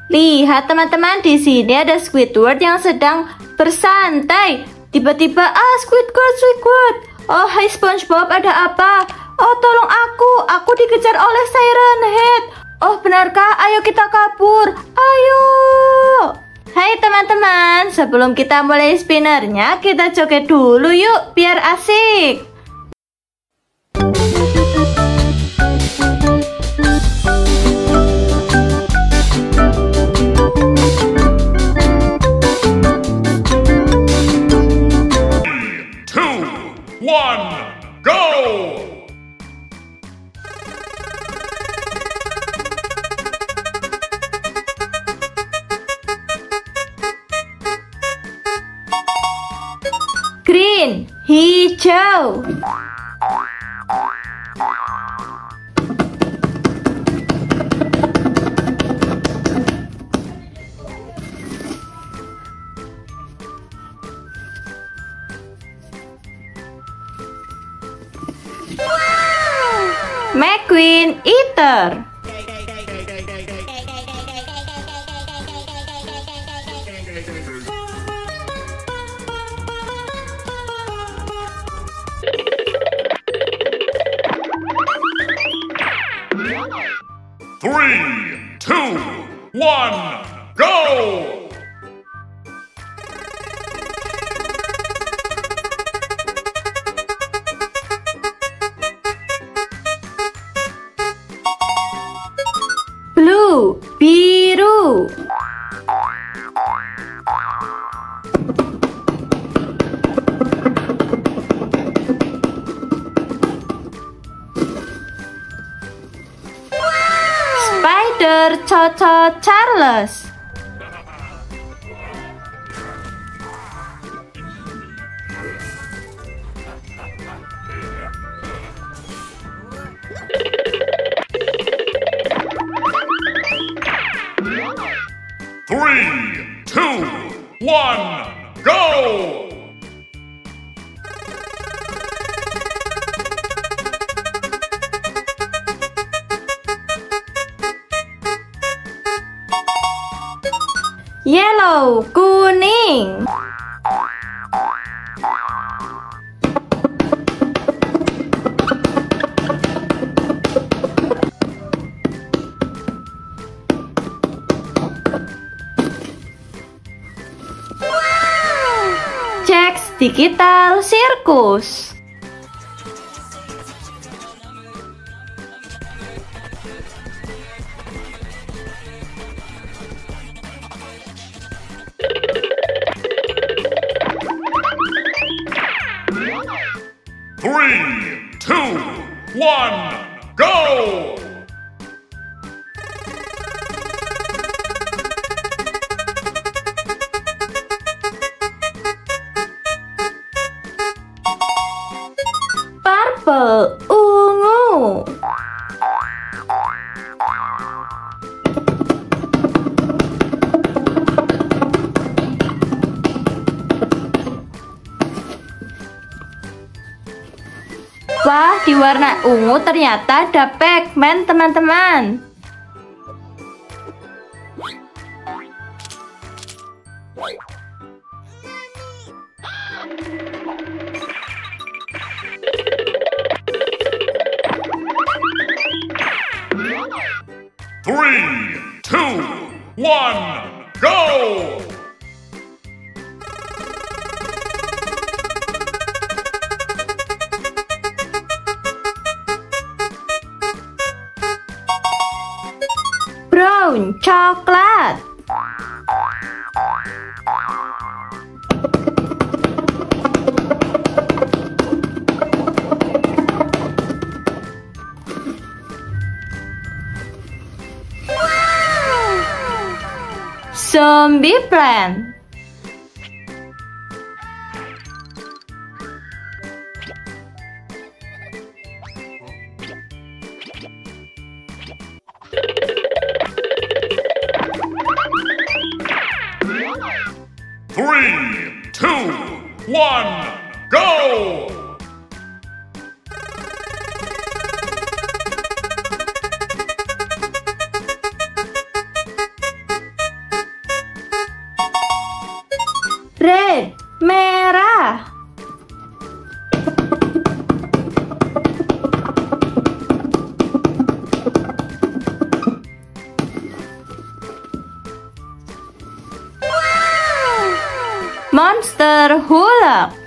Lihat teman-teman, di sini ada Squidward yang sedang bersantai. Tiba-tiba, Squidward. Oh, hai SpongeBob, ada apa? Oh, tolong aku dikejar oleh Siren Head. Oh, benarkah? Ayo kita kabur. Ayo. Hai teman-teman, sebelum kita mulai spinnernya, kita joget dulu yuk, biar asik. Green, hijau. McQueen, Eater. Three, two, one, go! Blue, biru. Spider, Coco, Charles. Three, two, one, go! Yellow, kuning. Jack's Digital Circus. Three, two, one, go! Purple, ungu. Wah, di warna ungu ternyata ada Pac-Man, teman-teman. Three, two, one, go! Brown, coklat. Zombie plant. Three, two, one, go! Merah. Monster hula.